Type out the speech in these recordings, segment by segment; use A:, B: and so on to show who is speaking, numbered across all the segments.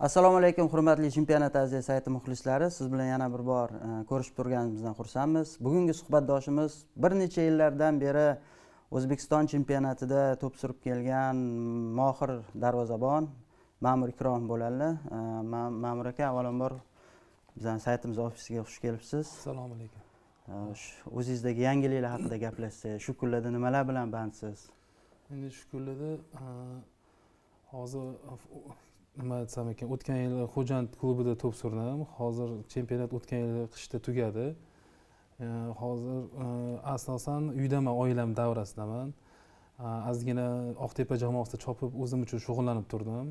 A: Assalomu alaykum hurmatli championatasia sayti muxlislari. Siz bilan yana bir bor ko'rishib turganimizdan xursandmiz. Bugungi suhbatdoshimiz bir necha yillardan beri O'zbekiston championatida to'p surib kelgan mohir darvozabon Mamur Ikromov bo'ladilar. Mamur aka, avvalambor bizning saytimiz ofisiga xush kelibsiz.
B: Assalomu alaykum.
A: O'zingizdagi yangiliklar haqida gaplashsak, shu kunlarda nimalar bilan bandsiz?
B: Endi shu kunlarda hozir nima desam ekan, o'tgan yil Xo'jand klubida to'p surdim. Hozir championat o'tgan yil qishda tugadi. Hozir asosan uydaman, oilam davrasidaman. Ozgina Oqtepa jamoasida chopib o'zim uchun shug'ullanib turdim.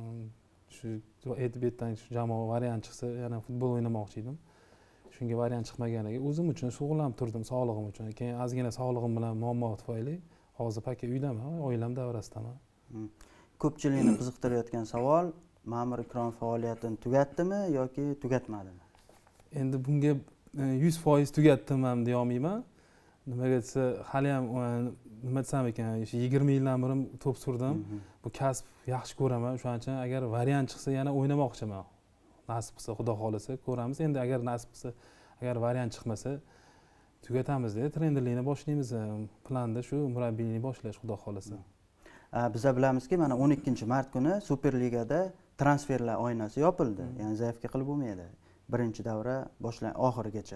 B: Shu aytib jamoa variant chiqsa, yana futbol o'ynamoqchi edim. Shunga variant chiqmaganiga o'zim uchun shug'ullanib turdim, sog'lig'im uchun. Keyin ozgina sog'lig'im bilan muammo tufayli hozir paka uydaman, oilam davrasidaman.
A: Ko'pchilikni qiziqtirayotgan savol, Mamur Ikromov faoliyatini tugatdimi yoki tugatmadimi?
B: Endi bunga 100% tugatdim ham deya olmayman. Nimaga desa, hali ham nima desam ekan, 20 yildan beri to'p surdim. Bu kasb yaxshi ko'raman. Shuning uchun agar variant chiqsa yana o'ynamoqchiman. Nasib qilsa, Xudo xolasa ko'ramiz. Endi agar nasib qilsa, agar variant chiqmasa tugatamiz-da, trenerlikni boshlaymiz. Planda shu murabbiylikni boshlash, Xudo xolasa.
A: Biz bilamizki, mana 12-mart kuni Superligada transferlar oynasi yopildi. Ya'ni zaifga qilib bo'lmaydi. Birinchi davra oxirigacha.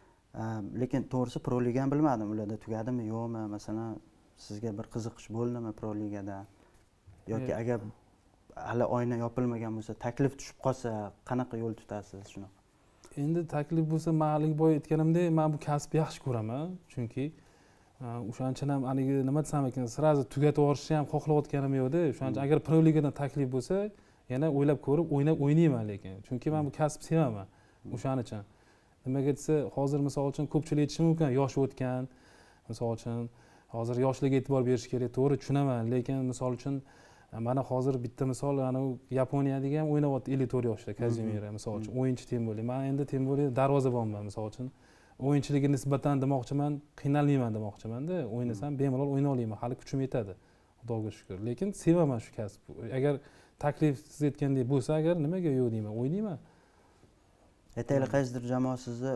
A: Lekin to'g'risi Pro Ligani bilmadim, ularda tugadimi, yo'qmi? Masalan, sizga bir qiziqish bo'ldimi Pro Ligada? Yoki agar hali oyna yopilmagan bo'lsa, taklif tushib qolsa, qanaqa yo'l tutasiz shunaqa?
B: Endi taklif bo'lsa, ma'lum boy aytganimdek, men bu kasbni yaxshi ko'raman, chunki o'shancha ham haligi nima desam ekan, sirazi tugatib yuborishni ham xohlayotganim yo'qda. O'shancha agar Pro Ligadan taklif bo'lsa, yana o'ylab ko'rib, o'ynayman lekin. Chunki men bu kasbni sevaman. O'shaning uchun. Nimaga desa, hozir misol uchun ko'pchilik aytishi mumkin, yoshi o'tgan, misol uchun hozir yoshlarga e'tibor berish kerak, to'g'ri tushunaman, lekin misol uchun mana hozir bitta misol, ana Yaponiyadagi ham o'ynayapti 54 yoshda Kazimira misol uchun, o'yinchi tem bo'li. Men endi tem bo'li darvozabonman misol uchun. O'yinchiligiga nisbatan demoqchiman, qiynalmayman demoqchiman-da. O'ynasam bemalol o'yna olaman, hali kuchim yetadi. Xudoga shukr. Lekin sevaman shu kasbni. Agar taklif siz aytgandek bo'lsa, agar nimaga yo'q deyman, o'ynayman.
A: Aytaylik, qaysidir jamoa sizni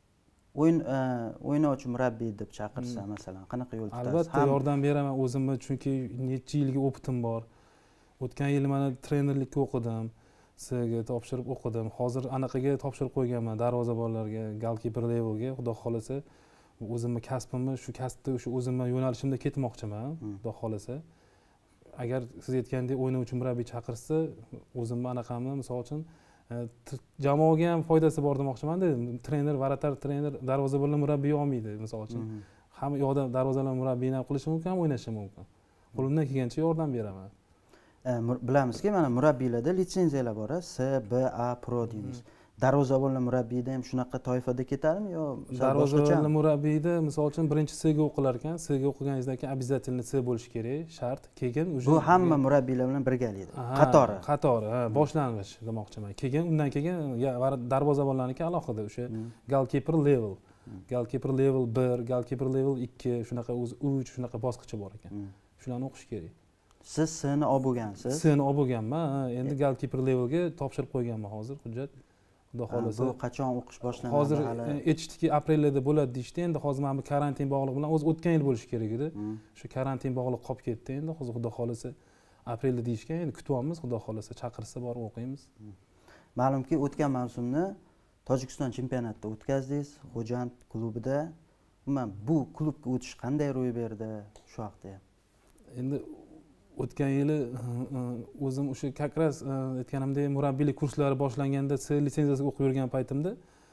A: o'ynovchi murabbiy deb chaqirsa, masalan, qanaqa yo'l tutasiz?
B: Albatta yordam beraman o'zimni, chunki necha yilga o'pitim bor. O'tgan yil mana trenerlikka o'qidim. Sizga topshirib o'qidim. Hozir anaqaga topshirib qo'yganman, darvozabonlarga, golkiper levelga. Xudo xolasa, o'zimni kasbimni, shu kasbda o'sha o'zimni yo'nalishimda ketmoqchiman, Xudo xolasa. Agar siz aytgandek o'ynovchi murabbiy chaqirsa, o'zimni anaqamni, misol uchun jamoaga ham foydasi bor demoqchiman-da. Trener, varatar trener darvozabonlar murabbiy olmaydi, misol uchun. Hamma yoqda darvozabonlar murabbiyni ham qilishi mumkin, ham o'ynashi mumkin. Qo'limdan kelgancha yordam beraman.
A: Bilamizki, mana murabbiylarda litsenziyalar bor, C, B, A, Pro deymiz. Darvozabonlar murabbiyda ham shunaqa toifada ketadimi yo
B: darvozabonlar murabbiyda misol uchun birinchi C ga o'qilar ekan, C ga o'qiganingizdan keyin обязательно C bo'lish kerak, shart. Keyin
A: bu hamma murabbiylar bilan birgalikda, qatori,
B: boshlang'ich demoqchiman. Keyin undan keyin darvozabonlarniki alohida o'sha golkiper level, golkiper level 1, golkiper level 2, shunaqa o'zi 3, shunaqa bosqichi bor ekan. Shularni o'qish kerak.
A: Siz C'ni olib bo'lgansiz?
B: C'ni olib bo'lganman. Endi golkiper levelga topshirib qo'yganman hozir hujjat. Xudo xolasa.
A: Bu qachon o'qish boshlanadi?
B: Hozir aytishdiki, aprelda bo'ladi deyishdi. Endi hozir mana bu karantin bog'liq bilan o'zi o'tgan yil bo'lishi kerak edi. Shu karantin bog'liq qolib ketdi. Endi hozir Xudo xolasa aprelda deyishgan. Endi kutyapmiz, Xudo xolasa chaqirsa borib o'qiymiz.
A: Ma'lumki, o'tgan mavsumni Tojikiston championatida o'tkazdingiz, Xo'jand klubida. Umuman bu klubga o'tish qanday ro'y berdi shu haqda ham?
B: Endi o'tgan yili o'zim o'sha как раз aytganimdek murabbiylik kurslari boshlanganda C litsenziyasiga o'qib yurgan paytimda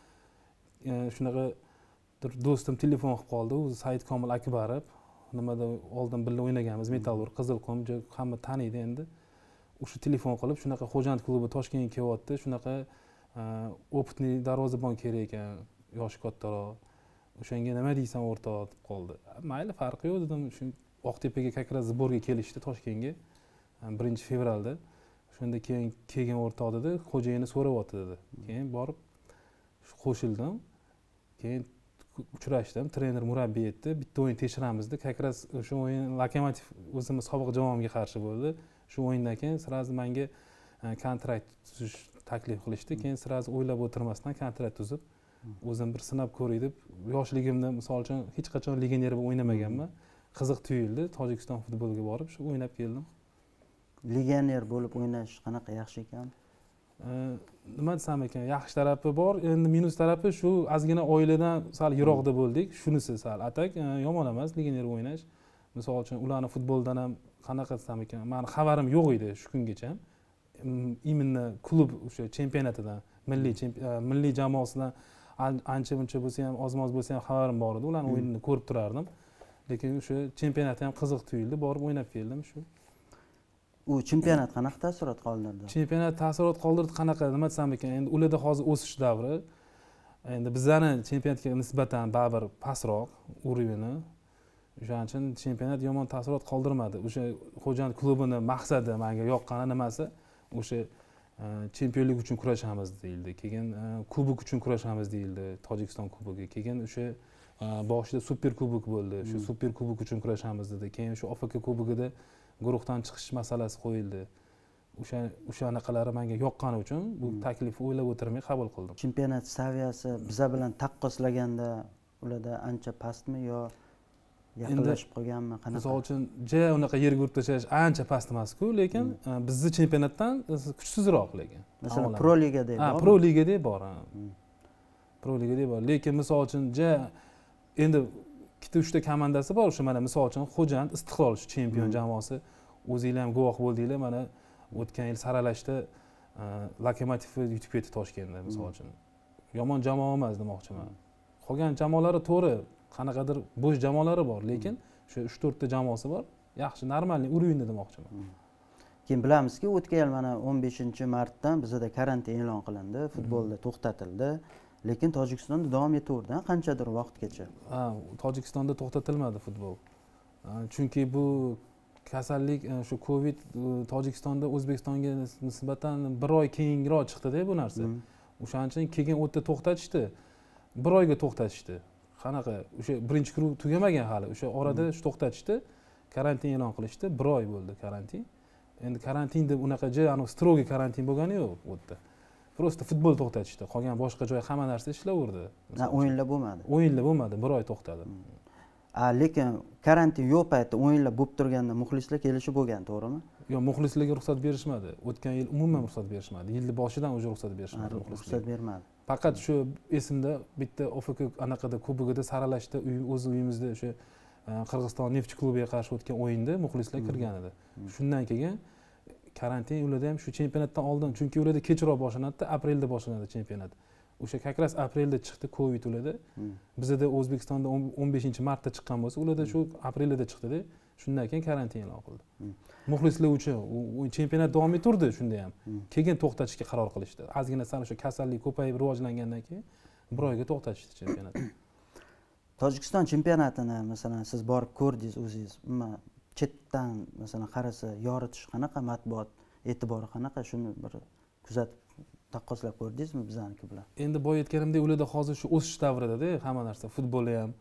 B: shunaqa do'stim telefon qilib qoldi. U Said Komil Akbarov, nimada oldin birga o'ynaganmiz, Metallurg, Qizilqum, hamma taniydi endi. O'sha telefon qilib, shunaqa Xo'jand klubi Toshkentga kelyapti, shunaqa opitniy darvozabon kerak ekan, yoshi kattaroq. O'shanga nima deysan o'rtoq deb qoldi. Mayli, farqi yo'q dedim. Oqtepaga как раз sborga kelishdi Toshkentga 1-fevralda. Shunda keyin kelgan o'rtoq dedi, xo'jayini so'rayapti dedi. Keyin borib qo'shildim. Keyin uchrashdim, trener murabbiy etdi. Bitta o'yin tekshiramiz-da. как раз o'sha o'yin Lokomotiv o'zimiz sobiq jamoamga qarshi bo'ldi. Shu o'yindan keyin sirazi menga kontrakt tuzish taklif qilishdi. Keyin sirasi o'ylab o'tirmasdan kontrakt tuzib, o'zim bir sinab ko'ray deb, yoshligimda misol uchun hech qachon legioner bo'lib o'ynamaganman. Qiziq tuyuldi, Tojikiston futboliga borib shu o'ynab keldim.
A: Legioner bo'lib o'ynash qanaqa yaxshi ekan?
B: Nima desam ekan, yaxshi tarafi bor, endi minus tarafi shu ozgina oiladan sal yiroqda bo'ldik. Shunisi sal atak yomon emas legioner o'ynash. Misol uchun ularni futboldan ham qanaqa desam ekan, meni xabarim yo'q edi shu kungacha. Именно klub o'sha championatidan, milliy jamoasidan ancha muncha bo'lsa ham, oz-moz bo'lsa ham xabarim bor edi. Ularning o'yinini ko'rib turardim. Lekin o'sha championat ham qiziq tuyuldi, borib o'ynab keldim shu.
A: U championat qanaqa taassurot qoldirdi?
B: Championat taassurot qoldirdi qanaqa, nima desam ekan, endi ularda hozir o'sish davri. Endi bizlarning championatga nisbatan baribir pastroq urovni. O'shaning uchun championat yomon taassurot qoldirmadi. O'sha xo'jand klubini maqsadi menga yoqqani nimasi? O'sha chempionlik uchun kurashamiz deyildi. Keyin kubok uchun kurashamiz deyildi, Tojikiston kubogi. Keyin o'sha boshida super kubok bo'ldi. Shu super kubok uchun kurashamiz dedi. Keyin shu OFK kubogida guruhdan chiqish masalasi qo'yildi. O'shanaqalari menga yoqqani uchun bu taklifni o'ylab o'tirmay qabul qildim.
A: Championat saviyasi biza bilan taqqoslaganda ularda ancha pastmi yo yaqinlashib qolganmi? Qanaqa?
B: Misol uchun unaqa yerga urib tashlash ancha past emas-ku, lekin bizni championatdan kuchsizroq lekin.
A: Masalan, Pro Ligada bor.
B: Pro Ligada bor. Pro Ligada bor. Lekin misol uchun endi ikkita uchta komandasi bor. O'sha mana misol uchun Xo'jand Istiqlol shu chempion jamoasi. O'zinglar ham guvoh bo'ldinglar, mana o'tgan yil saralashda Lokomotivni yutib ketdi Toshkentda misol uchun. Yomon jamoa emas demoqchiman. Qolgan jamoalari to'g'ri, qanaqadir bo'sh jamoalari bor, lekin shu 3-4 ta jamoasi bor. Yaxshi, normalniy urovni demoqchiman.
A: Keyin bilamizki, o'tgan yil mana 15-martdan bizda karantin e'lon qilindi, futbolda to'xtatildi. Lekin Tojikistonda davom etaverdi, qanchadir vaqtgacha.
B: Tojikistonda to'xtatilmadi futbol. Chunki bu kasallik, shu Covid Tojikistonda O'zbekistonga nisbatan 1 oy keyinroq chiqdi-da bu narsa. O'shaning uchun keyin o'tda to'xtatishdi. 1 oyga to'xtatishdi. Qanaqa? O'sha birinchi guruh tugamagan hali. O'sha orada shu to'xtatishdi. Karantin e'lon qilishdi. 1 oy bo'ldi karantin. Endi karantin deb unaqa strogi karantin bo'lgani yo'q o'tda. Просто futbol to'xtatishdi. Qolgan boshqa joy hamma narsa ishlaverdi.
A: O'yinlar bo'lmadi.
B: O'yinlar bo'lmadi, 1 oy to'xtadi.
A: Lekin karantin yo'q paytda o'yinlar bo'lib turganda muxlislar kelishi bo'lgan, to'g'rimi?
B: Yo'q, muxlislarga ruxsat berishmadi. O'tgan yil umuman ruxsat berishmadi. Yilning boshidan o'zi ruxsat berishmadi.
A: Ruxsat bermadi.
B: Faqat shu esimda bitta OFK anaqada kubogida saralashda o'z uyimizda o'sha Qirg'iziston Neft klubiga qarshi o'tgan o'yinda muxlislar kirgan edi. Shundan keyin karantin ularda ham shu championatdan oldin, chunki ularda kechroq boshlanadi, aprelda boshlanadi championat. O'sha kakras aprelda chiqdi Covid ularda. Bizda O'zbekistonda 15-martda chiqqan bo'lsa, ularda shu aprelda chiqdi-da. Shundan keyin karantin e'lon qildi. Muxlislar uchun championat davom ettirdi shunda ham. Keyin to'xtatishga qaror qilishdi. Ozgina sal o'sha kasallik ko'payib rivojlangandan keyin 1 oyga to'xtatishdi championat.
A: Tojikiston championatini masalan siz borib ko'rdingiz o'zingiz. Chetdan masalan qarasa yoritish qanaqa, matbuot e'tibori qanaqa, shuni bir kuzatib taqqoslab ko'rdingizmi bizaniki bilan?
B: Endi boya aytganimdek, ularda hozir shu o'sish davrida-da hamma narsa, futbolda ham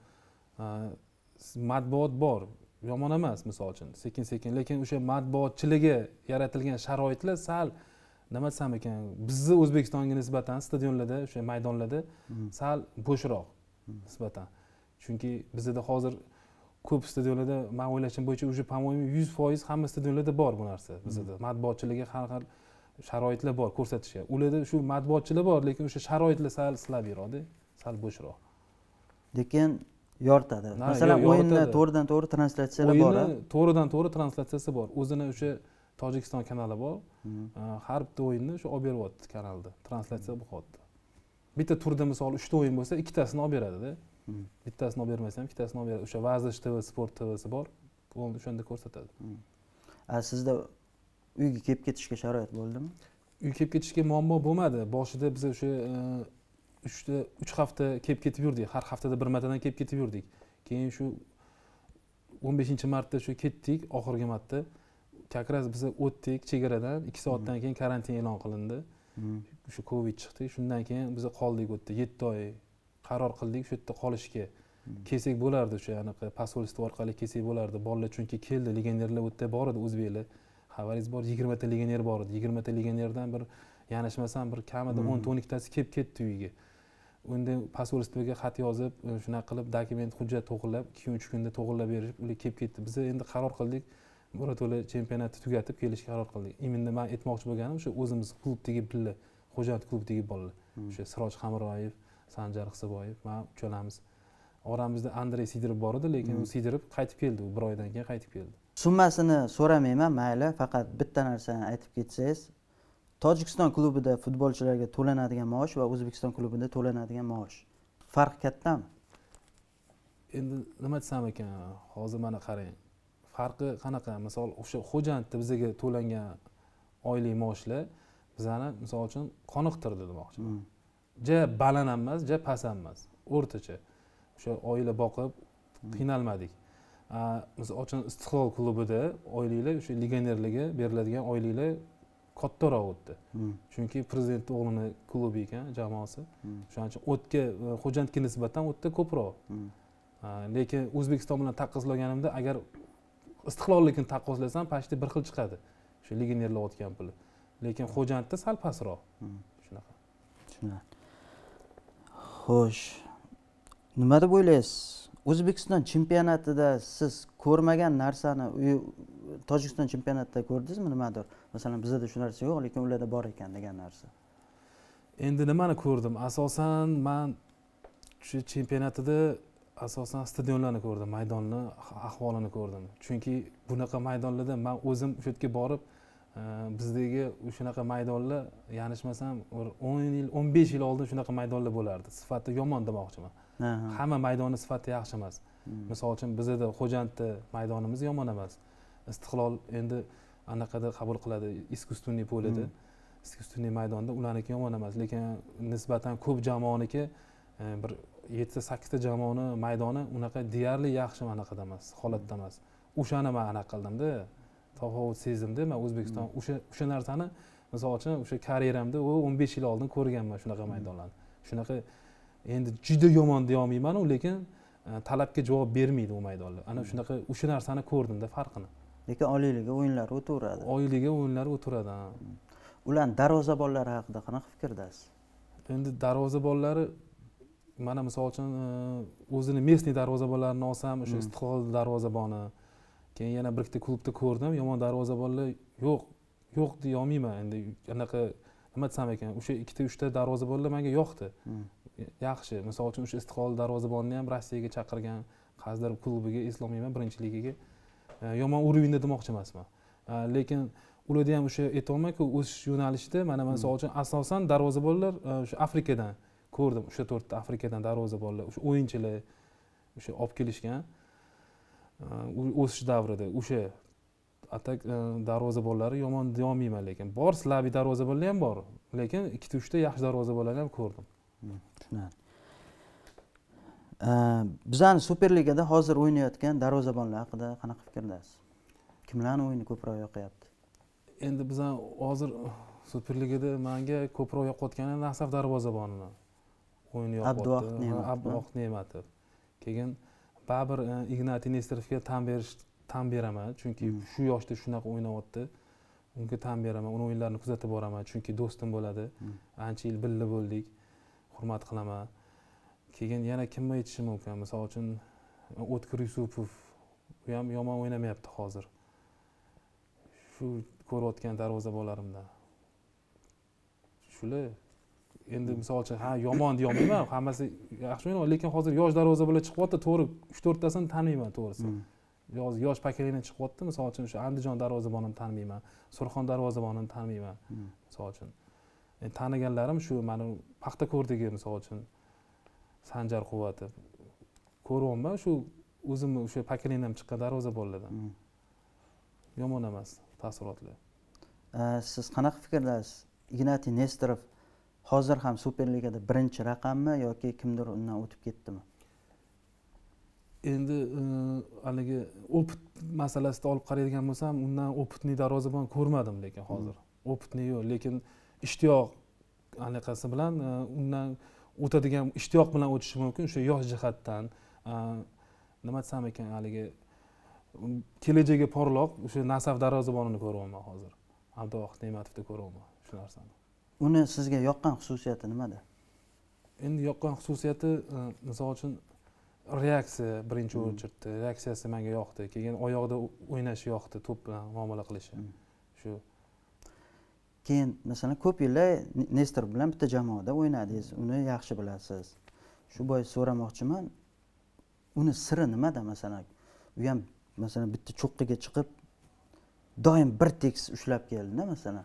B: matbuot bor. Yomon emas misol uchun, sekin-sekin, lekin o'sha matbuotchilarga yaratilgan sharoitlar sal nima desam ekan, bizni O'zbekistonga nisbatan stadionlarda, o'sha maydonlarda sal bo'shroq nisbatan. Chunki bizda hozir ko'p stadionlarda men o'ylashim bo'yicha уже по-моему 100% hamma stadionlarda bor bu narsa bizda. Matbuotchilarga har xil sharoitlar bor ko'rsatishga. Ularda shu matbuotchilar bor, lekin o'sha sharoitlar sal slabroqda, sal bo'shroq.
A: Lekin yoritadi. Masalan, o'yinni to'g'ridan-to'g'ri translyatsiyalar bor.
B: O'yinni to'g'ridan-to'g'ri translyatsiyasi bor. O'zini o'sha Tojikiston kanali bor. Har bitta o'yinni o'sha olib beryapti kanalda. Translyatsiya bo'lyapti. Bitta turda misol 3 ta o'yin bo'lsa, ikkitasini olib beradi-da. Bittasini olib bermasa ham ikkitasini olib beradi. O'sha Vazish TV, Sport TVsi bor. Bo'ldi, o'shanda ko'rsatadi.
A: Sizda uyga kelib ketishga sharoit bo'ldimi?
B: Uyga kelib ketishga muammo bo'lmadi. Boshida biz o'sha 3 hafta kelib ketib yurdik. Har haftada bir martadan kelib ketib yurdik. Keyin shu 15-martda shu ketdik, oxirgi marta. Kakras biz o'tdik chegaradan, 2 soatdan keyin karantin e'lon qilindi. Shu Covid chiqdi. Shundan keyin biz qoldik o'tda 7 oy qaror qildik shu yerda qolishga. Kelsak bo'lardi, o'sha anaqa posolstvo orqali kelsak bo'lardi. Bolalar chunki keldi, legionerlar o'tda bor edi, o'zbeklar. xabaringiz bor, 20 ta legioner bor edi. 20 ta legionerdan bir yanishmasam bir kamida 10-12 tasi kelib ketdi uyiga. Unda posolstvoga xat yozib, shunaqa qilib dokument, hujjat to'g'irlab, 2-3 kunda to'g'irlab berishib, ular kelib ketdi. Biz endi qaror qildik, birato'la championatni tugatib kelishga qaror qildik. Imенно men aytmoqchi bo'lganim o'sha o'zimiz klubdagi birga xo'jalik klubidagi bolalar. O'sha Siroj Xamiroyev, Sanjar Hisoboyev, men uchalamiz. Oramizda Andrey Sidorov bor edi, lekin u Sidorov qaytib keldi, u bir oydan keyin qaytib keldi.
A: Summasini so'ramayman, mayli, faqat bitta narsani aytib ketsangiz. Tojikiston klubida futbolchilarga to'lanadigan maosh va O'zbekiston klubida to'lanadigan maosh farq kattami?
B: Endi nima desam ekan, hozir mana qarang. Farqi qanaqa? Misol o'sha xo'jandda bizga to'langan oylik maoshlar bizani misol uchun qoniqtirdi demoqchiman. Ja baland emas, ja past emas, o'rtacha. O'sha oila boqib qiynalmadik. Misol uchun Istiqlol klubida oyliklar o'sha legionerlarga beriladigan oyliklar kattaroq o'tdi. Chunki prezident o'g'lini klubi ekan, jamoasi. Shuning uchun o'tga xo'jandga nisbatan o'tda ko'proq. Lekin O'zbekiston bilan taqqoslaganimda agar Istiqlollikni taqqoslasam, pashti bir xil chiqadi. Shu legionerlar o'tgan puli. Lekin xo'jandda sal pastroq. Shunaqa.
A: Tushunarli. Xo'sh. Nima deb o'ylaysiz? O'zbekiston championatida siz ko'rmagan narsani Tojikiston championatida ko'rdingizmi nimadir? Masalan, bizda shu narsa yo'q, lekin ularda bor ekan degan narsa.
B: Endi nimani ko'rdim? Asosan men shu championatida asosan stadionlarni ko'rdim, maydonni ahvolini ko'rdim. Chunki bunaqa maydonlarda men o'zim o'sha yerga borib, bizdagi shunaqa maydonlar, yanishmasam 10 yil, 15 yil oldin shunaqa maydonlar bo'lardi. Sifati yomon demoqchiman. Hamma maydoni sifati yaxshi emas. Misol uchun bizda Xo'jandda maydonimiz yomon emas. Istiqlol endi anaqada qabul qiladi, искусственный polida, искусственный maydonda ularniki yomon emas, lekin nisbatan ko'p jamoaniki bir 7-8 ta jamoani maydoni unaqa deyarli yaxshi anaqada emas, holatda emas. O'shani men anaqa qildimda, tafovut sezdimda. Men O'zbekiston o'sha narsani misol uchun o'sha karyeramda 15 yil oldin ko'rganman shunaqa maydonlarni. Shunaqa endi juda yomon deya olmayman, lekin talabga javob bermaydi u maydonlar. Ana shunaqa o'sha narsani ko'rdimda farqini.
A: Lekin oliyliga o'yinlar o'taveradi.
B: Oliyliga o'yinlar o'taveradi.
A: Ularning darvozabonlari haqida qanaqa fikrdasiz?
B: Endi darvozabonlari mana misol uchun o'zini местный darvozabonlarini olsam, o'sha Istiqlol darvozaboni, keyin yana bir ikkita klubda ko'rdim, yomon darvozabonlar yo'q deya olmayman. Endi anaqa nima desam ekan, o'sha 2-3 ta darvozabonlar menga yoqdi. Yaxshi. Misol uchun o'sha Istiqlol darvozabonni ham Rossiyaga chaqirgan, Qazdar klubiga, Islomiyman birinchi ligaga yomon urovingda demoqchi emasman. Lekin ularda ham o'sha aytolmayman-ku, o'sish yo'nalishida mana misol uchun asosan darvozabonlar o'sha Afrikadan ko'rdim. O'sha 4 ta Afrikadan darvozabonlar, o'sha o'yinchilar o'sha olib kelishgan. O'sish davrida o'sha atak darvozabonlari yomon deya olmayman, lekin bor slaviy darvozabonlar ham bor, lekin 2-3 ta yaxshi darvozabonlarni ham ko'rdim.
A: Tushunarli. Bizning Superligada hozir o'ynayotgan darvozabonlar haqida qanaqa fikrdasiz? Kimlarning o'yini ko'proq yoqyapti?
B: Endi bizning hozir Superligada menga ko'proq yoqayotgani Nasaf darvozabonining o'yini yoqyapti. Abduvohid Ne'matov. Keyin baribir Ignatiy Nesterovga tan beraman, chunki shu yoshda shunaqa o'ynayapti. Unga tan beraman, uning o'yinlarini kuzatib boraman, chunki do'stim bo'ladi. Ancha yil birga bo'ldik. Hurmat qilaman. Keyin yana kimni aytishim mumkin? Misol uchun O'tkir Yusupov, u ham yomon o'ynamayapti hozir. Shu ko'rayotgan darvozabonlarimdan. Shular endi misol uchun yomon deya olmayman, hammasi yaxshi o'ynaydi, lekin hozir yosh darvozabonlar chiqyapti, to'g'ri 3-4 tasini taniyman to'g'risi. Yosh pakelini chiqyapti, misol uchun o'sha Andijon darvozabonini taniyman, Surxon darvozabonini taniyman, misol uchun. Taniganlarim shu mana Paxtako'rdagi misol uchun Sanjar Quvvatov. Ko'ryapman shu o'zimni o'sha pakelinam chiqqan darvozabonlardan. Yomon emas taassurotlar.
A: Siz qanaqa fikrdasiz? Ignatiy Nesterov hozir ham Superligada birinchi raqammi yoki kimdir undan o'tib ketdimi?
B: Endi haligi opit masalasida olib qaraydigan bo'lsam, undan opitli darvozabon ko'rmadim, lekin hozir. Opitli yo'q, lekin ishtiyoq anaqasi bilan undan o'tadigan, ishtiyoq bilan o'tishi mumkin. O'sha yosh jihatdan nima desam ekan, haligi kelajagi porloq o'sha Nasaf darvozabonini ko'ryapman hozir. Abduvohid Ne'matovni ko'ryapman shu narsani.
A: Uni sizga yoqqan xususiyati nimada?
B: Endi yoqqan xususiyati misol uchun reaksiya birinchi o'chirdi. Reaksiyasi menga yoqdi. Keyin oyoqda o'ynashi yoqdi, to'p bilan muomala qilishi. Shu.
A: Keyin masalan ko'p yillar Nesterov bilan bitta jamoada o'ynadingiz, uni yaxshi bilasiz. Shu bois so'ramoqchiman, uni siri nimada masalan? U ham masalan bitta cho'qqiga chiqib doim bir tekis ushlab keldi-da masalan.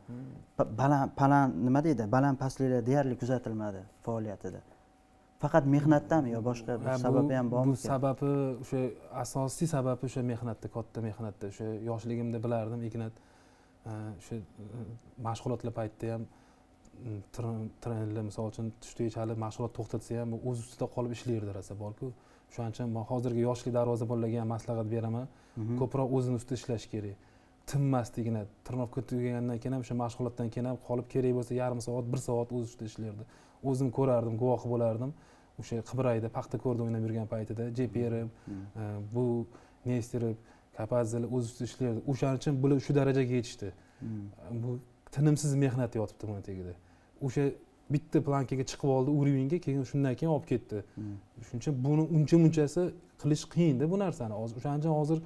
A: Baland nima deydi? Baland pastliklar deyarli kuzatilmadi faoliyatida. Faqat mehnatdami yo boshqa bir sababi ham bormi?
B: Bu sababi o'sha asosiy sababi o'sha mehnatda, katta mehnatda. O'sha yoshligimda bilardim, Ignatiy o'sha mashg'ulotlar paytida ham trenerlar misol uchun tushda chalib mashg'ulot to'xtatsa ham o'z ustida qolib ishlaydi rosa borku. Shuning uchun men hozirgi yoshli darvozabonlarga ham maslahat beraman. Ko'proq o'zini ustida ishlash kerak. Tinmasligini, trenirovka tugagandan keyin ham o'sha mashg'ulotdan keyin ham qolib kerak bo'lsa yarim soat, 1 soat o'z ustida ishlardi. O'zim ko'rardim, guvohi bo'lardim. O'sha Qibrayda paxta ko'rda o'ynab yurgan paytida Jeperi, bu Nesterov, Kapazil o'z ustida ishlardi. O'shaning uchun bular shu darajaga yetishdi. Bu tinimsiz mehnat yotibdi buni tagida. O'sha bitta plankaga chiqib oldi urovingga, keyin shundan keyin olib ketdi. Shuning uchun buni uncha-munchasi qilish qiyin-da bu narsani. O'shaning uchun hozir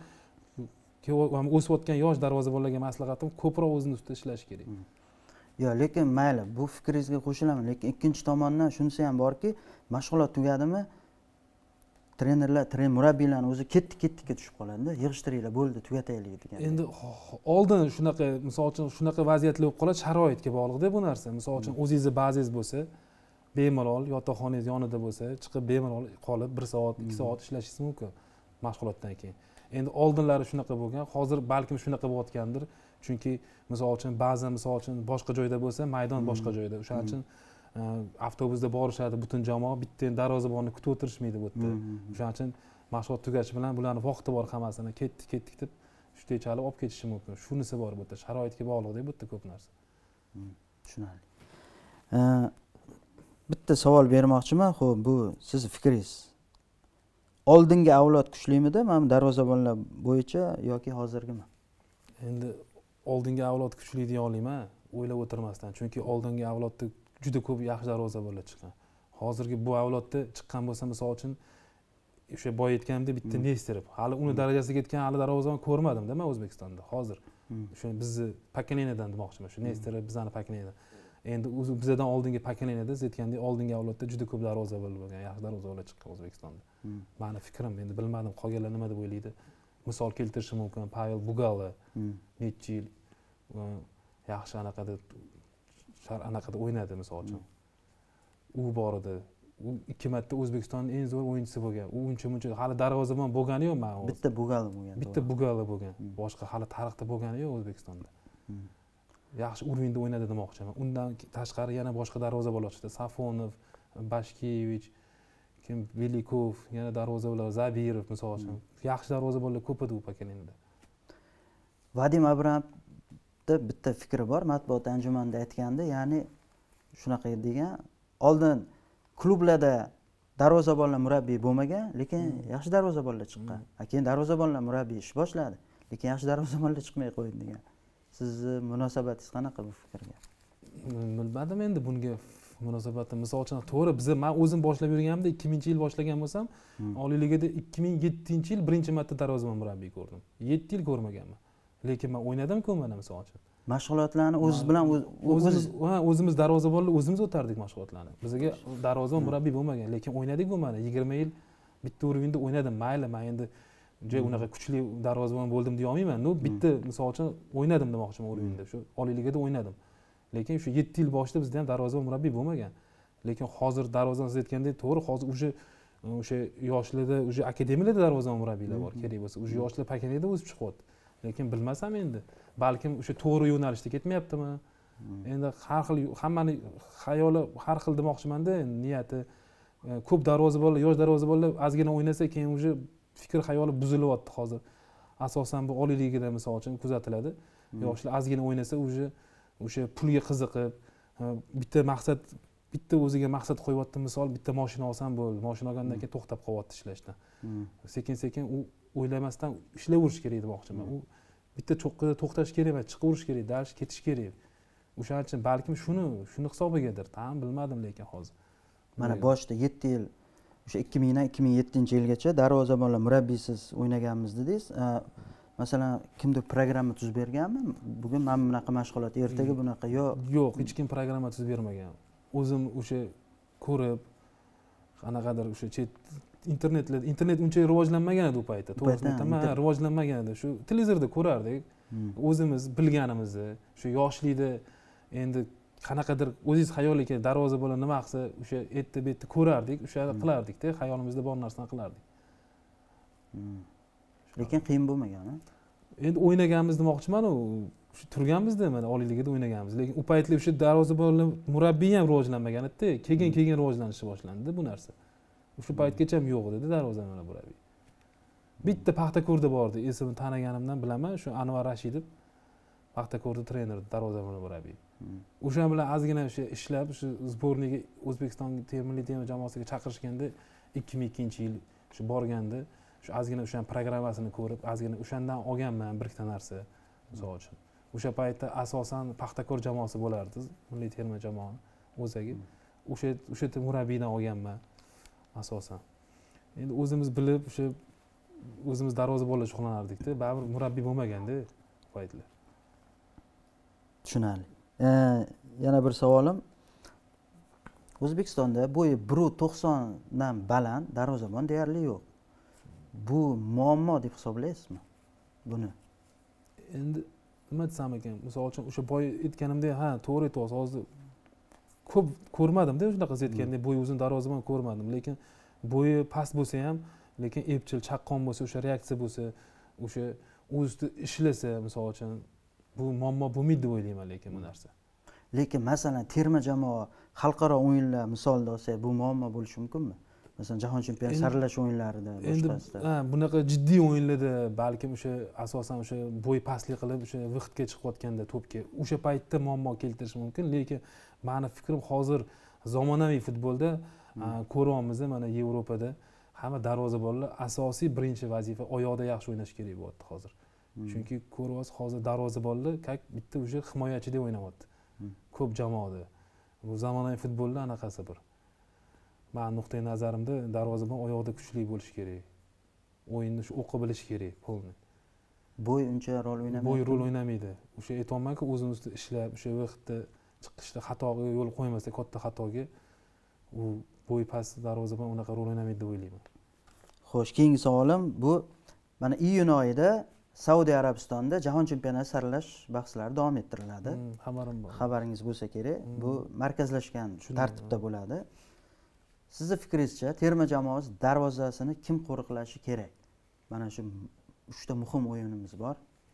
B: o'sayotgan yosh darvozabonlarga maslahatim ko'proq o'zini ustida ishlash kerak.
A: Yo, lekin mayli, bu fikringizga qo'shilaman, lekin ikkinchi tomondan shunisi ham borki, mashg'ulot tugadimi, trenerlar, murabbiylarning o'zi ketdi-ketdiga tushib qoladi-da, yig'ishtiringlar, bo'ldi, tugataylik degan.
B: Endi oldin shunaqa, misol uchun shunaqa vaziyatlar bo'lib qoladi, sharoitga bog'liq-da bu narsa. Misol uchun o'zingizni bazingiz bo'lsa, bemalol yotoqxonangiz yonida bo'lsa, chiqib bemalol qolib 1 soat, 2 soat ishlashingiz mumkin mashg'ulotdan keyin. Endi oldinlari shunaqa bo'lgan, hozir balkim shunaqa bo'layotgandir. Chunki misol uchun ba'zan misol uchun boshqa joyda bo'lsa, maydon boshqa joyda. O'shaning uchun avtobusda borishadi butun jamoa, bitta darvozabonni kutib o'tirishmaydi bu yerda. O'shaning uchun mashg'ulot tugashi bilan bularning vaqti bor hammasini ketdik deb shunday chalib olib ketishi mumkin. Shunisi bor bu yerda, sharoitga bog'liq-da bu yerda ko'p narsa.
A: Tushunarli. Bitta savol bermoqchiman, xo'p, bu sizning fikringiz. Oldingi avlod kuchlimidi, mana darvozabonlar bo'yicha yoki hozirgimi?
B: Endi oldingi avlod kuchli deya olmayman, o'ylab o'tirmasdan. Chunki oldingi avlodda juda ko'p yaxshi darvozabonlar chiqqan. Hozirgi bu avlodda chiqqan bo'lsa, misol uchun o'sha boya aytganimdek bitta Nesterov, hali uni darajasiga yetgan hali darvozabon ko'rmadim-da men O'zbekistonda hozir. O'sha bizni pokoleniyadan demoqchiman, shu Nesterov bizning pokoleniyadan. Endi bizdan oldingi pokoleniyada siz aytgandek oldingi avlodda juda ko'p darvozabonlar bo'lgan, yaxshi darvozabonlar chiqqan O'zbekistonda. Meni fikrim, endi bilmadim qolganlar nima deb o'ylaydi. Misol keltirishim mumkin, Pavel Bugala, necha yil yaxshi anaqada o'ynadi misol uchun. U bor edi. U 2 marta O'zbekistonning eng zo'r o'yinchisi bo'lgan. U uncha-muncha hali darvozabon bo'lgani yo'q men.
A: Bitta Bugala bo'lgan.
B: Bitta Bugala bo'lgan. Boshqa hali tarixda bo'lgani yo'q O'zbekistonda. Yaxshi urovingda o'ynadi demoqchiman. Undan tashqari yana boshqa darvozabonlar chiqdi. Safonov, Bashkevich, kim Velikov, yana darvozabonlar Zabirov misol uchun. Yaxshi darvozabonlar ko'p edi u pokoleniyada.
A: Vadim Abramovda bitta fikri bor, matbuot anjumanida aytganda, ya'ni shunaqa degan, oldin klublarda darvozabonlar murabbiy bo'lmagan, lekin yaxshi darvozabonlar chiqqan. Keyin darvozabonlar murabbiy ish boshladi, lekin yaxshi darvozabonlar chiqmay qo'ydi degan. Sizni munosabatingiz qanaqa bu fikrga?
B: Bilmadim endi bunga munosabatim. Misol uchun to'g'ri, men o'zim boshlab yurganimda 2000-yil boshlagan bo'lsam, oliy ligada 2007-yil birinchi marta darvozabon murabbiy ko'rdim. 7 yil ko'rmaganman. Lekin men o'ynadim-ku mana misol uchun.
A: Mashg'ulotlarni o'ziz bilan
B: o'zimiz darvozabonlar o'zimiz o'tardik mashg'ulotlarni. Bizga darvozabon murabbiy bo'lmagan, lekin o'ynadik bu mana 20 yil bitta urovingda o'ynadim. Mayli, men endi joy unaqa kuchli darvozabon bo'ldim deya olmayman. No, bitta misol uchun o'ynadim demoqchiman urovingda. Shu oliy ligada o'ynadim. Lekin shu 7 yil boshida bizda ham darvozabon murabbiy bo'lmagan. Lekin hozir darvozabon siz aytgandek to'g'ri, hozir o'sha yoshlarda, o'sha akademiyalarda darvozabon murabbiylar bor, kerak bo'lsa. O'sha yoshlar pokoleniyadan o'sib chiqyapti. Lekin bilmasam endi, balkim o'sha to'g'ri yo'nalishda ketmayaptimi? Endi har xil hammani xayoli har xil demoqchiman-da, niyati. Ko'p darvozabonlar, yosh darvozabonlar ozgina o'ynasa, keyin o'sha fikr xayoli buzilyapti hozir. Asosan bu oliy ligada misol uchun kuzatiladi. Yoshlar ozgina o'ynasa o'sha pulga qiziqib, bitta o'ziga maqsad qo'yyapti, misol bitta mashina olsam bo'ldi. Mashina olgandan keyin to'xtab qolyapti ishlashdan. Sekin-sekin o'ylamasdan ishlayverish kerak demoqchiman. U bitta cho'qqida to'xtash kerak emas, chiqaverish kerak, dars ketish kerak. O'shaning uchun balkim shuni hisobigadir. Tam bilmadim lekin hozir.
A: Mana boshida 7 yil o'sha 2000 dan 2007-yilgacha darvozabonlar murabbiysiz o'ynaganmiz dedingiz. Masalan, kimdir programma tuzib berganmi? Bugun mana bunaqa mashg'ulot, ertaga bunaqa
B: yo'q, hech kim programma tuzib bermagan. O'zim o'sha ko'rib qanaqadir o'sha internet uncha rivojlanmagan edi u paytda. To'g'risini aytaman, rivojlanmagan edi. Shu televizorda ko'rardik. O'zimiz bilganimizni, shu yoshlikda endi qanaqadir o'zingiz xayolga darvozabonlar nima qilsa, o'sha erta-betda ko'rardik, o'sha qilardik-da, xayolimizda bor narsani qilardik.
A: Lekin qiyin bo'lmagan, ha?
B: Endi o'ynaganmiz demoqchiman-ku, shu turganmizda mana oliy ligada o'ynaganmiz. Lekin u paytlar o'sha darvozabonlar murabbiy ham rivojlanmagan edi, keyin rivojlanishni boshlandi bu narsa. O'sha paytgacha ham yo'q edi darvozabonlar murabbiy. Bitta Paxtakorda bor edi, esimni taniganimdan bilaman, shu Anvar Rashidov Paxtakorda trener, darvozabon murabbiy. O'sha bilan ozgina o'sha ishlab, o'sha sborniga O'zbekiston milliy terma jamoasiga chaqirishganda 2002-yil shu borganda, shu ozgina o'sha programmasini ko'rib, ozgina o'shandan olganman bir ikkita narsa, misol uchun. O'sha paytda asosan Paxtakor jamoasi bo'lardi, milliy terma jamoa o'zagi. O'sha murabbiydan olganman asosan. Endi o'zimiz bilib, o'sha o'zimiz darvozabonlar shug'ullanardik-da, baribir murabbiy bo'lmaganda u paytlar.
A: Tushunarli. Yana bir savolim. O'zbekistonda bo'yi 1.90 dan baland darvozabon deyarli yo'q. Bu muammo deb hisoblaysizmi buni?
B: Endi nima desam ekan, misol uchun o'sha boy aytganimdek, ha, to'g'ri aytyapsiz. Hozir ko'p ko'rmadim-da, shunaqa aytgandek bo'yi uzun darvozabon ko'rmadim, lekin bo'yi past bo'lsa ham, lekin epchil, chaqqon bo'lsa, o'sha reaksiya bo'lsa, o'sha o'zida ishlasa, misol uchun bu muammo bo'lmaydi deb o'ylayman lekin bu narsa.
A: Lekin masalan terma jamoa xalqaro o'yinlar misolida olsak, bu muammo bo'lishi mumkinmi? Masalan jahon chempionati saralash o'yinlarida boshqasida.
B: Bunaqa jiddiy o'yinlarda balkim o'sha asosan o'sha bo'y pastlik qilib o'sha vaqtga chiqayotganda to'pga o'sha paytda muammo keltirishi mumkin, lekin meni fikrim hozir zamonaviy futbolda ko'ryapmiz, mana Yevropada hamma darvozabonlar asosiy birinchi vazifa oyoqda yaxshi o'ynash kerak bo'lyapti hozir. Chunki ko'ryapsiz, hozir darvozabonlar bitta o'sha himoyachidek o'ynayapti. Ko'p jamoada. Bu zamonaviy futbolda anaqasi bir. Men nuqtai nazarimda darvozabon oyoqda kuchli bo'lishi kerak. O'yinni shu o'qib bilish kerak, polni.
A: Bo'y uncha rol o'ynamaydi.
B: Bo'y rol o'ynamaydi. O'sha aytolmanki, o'zini ustida ishlab, o'sha vaqtda chiqishda xatoga yo'l qo'ymasa, katta xatoga u bo'y past darvozabon unaqa rol o'ynamaydi deb o'ylayman. Xo'sh,
A: keyingi savolim bu mana iyun oyida Saudiya Arabistonda jahon chempionati saralash bahslari davom ettiriladi.
B: Xabarim bor.
A: Xabaringiz bo'lsa kerak. Bu markazlashgan tartibda bo'ladi. Sizning fikringizcha terma jamoamiz darvozasini kim qo'riqlashi kerak? Mana shu 3 ta muhim o'yinimiz bor.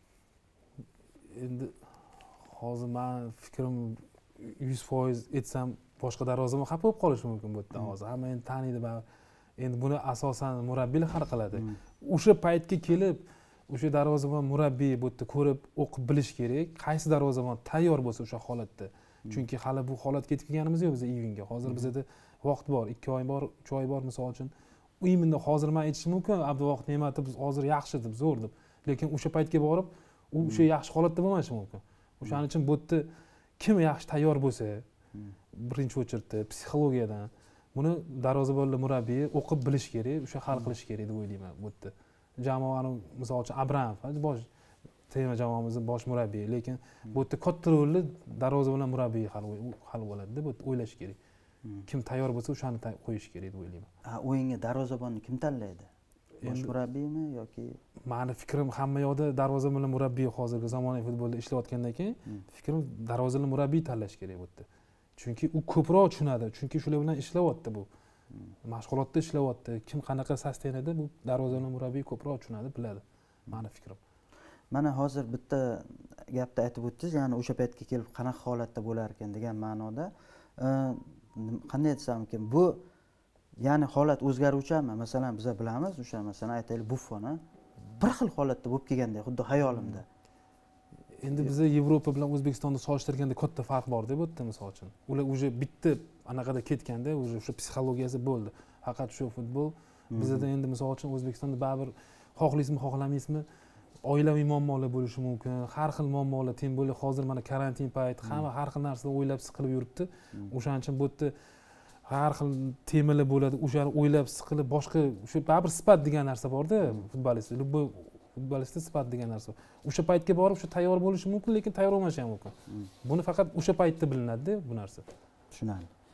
B: Endi hozir men fikrim 100% aytsam boshqa darvozabon xafa bo'lib qolishi mumkin bu yerda hozir. Hamma endi taniydi baribir. Endi buni asosan murabbiylar hal qiladi. O'sha paytga kelib o'sha darvozabon murabbiy bu yerda ko'rib, o'qib bilish kerak. Qaysi darvozabon tayyor bo'lsa o'sha holatda. Chunki hali bu holatga yetib kelganimiz yo'q biz iyunga. Hozir bizda vaqt bor, 2 oy bor, 3 oy bor misol uchun. Uyimda hozir men aytishim mumkin, Abduvohid Ne'matov biz hozir yaxshi deb, zo'r deb. Lekin o'sha paytga borib, u o'sha yaxshi holatda bo'lmashi mumkin. O'shaning uchun bu yerda kim yaxshi tayyor bo'lsa, birinchi o'chirda psixologiyadan buni darvozabonlar murabbiyi o'qib bilish kerak, o'sha hal qilish kerak deb o'ylayman bu yerda. Jamoani misol uchun Abramov, bosh terma jamoamizning bosh murabbiyi, lekin bu yerda katta rolni darvozabonlar murabbiyi hal bo'ladi deb o'ylash kerak. Kim tayyor bo'lsa o'shani qo'yish kerak deb o'ylayman.
A: O'yinga darvozabonni kim tanlaydi? Bosh murabbiymi yoki?
B: Meni fikrim hamma yoqda darvozabonlar murabbiyi hozirgi zamonaviy futbolda ishlayotgandan keyin fikrim darvozabonlar murabbiyi tanlash kerak bu yerda. Chunki u ko'proq tushunadi, chunki shular bilan ishlayapti bu. Mashg'ulotda ishlayapti. Kim qanaqa sostenada bu darvozabonlar murabbiyi ko'proq tushunadi, biladi. Meni fikrim.
A: Mana hozir bitta gapda aytib o'tdingiz, ya'ni o'sha paytga kelib qanaqa holatda bo'lar ekan degan ma'noda. Qanday desam ekan, bu ya'ni holat o'zgaruvchanmi? Masalan, biz bilamiz, o'sha masalan aytaylik Buffon bir xil holatda bo'lib kelganda, xuddi xayolimda.
B: Endi biz Yevropa bilan O'zbekistonni solishtirganda katta farq bor deb o'tdi misol uchun. Ular уже bitta anaqada ketganda, уже o'sha psixologiyasi bo'ldi. Faqat shu futbol bizda endi misol uchun O'zbekistonda baribir xohlaysizmi xohlamaysizmi oilaviy muammolar bo'lishi mumkin, har xil muammolar, teng bo'lib hozir mana karantin payti hamma har xil narsani o'ylab siqilib yuribdi. O'shaning uchun bu yerda har xil temalar bo'ladi, o'shani o'ylab siqilib boshqa o'sha baribir sifat degan narsa bor-da futbolist. Futbolistda sifat degan narsa. O'sha paytga borib o'sha tayyor bo'lishi mumkin, lekin tayyor bo'lmashi ham mumkin. Buni faqat o'sha paytda bilinadi-da bu narsa.
A: Tushunarli.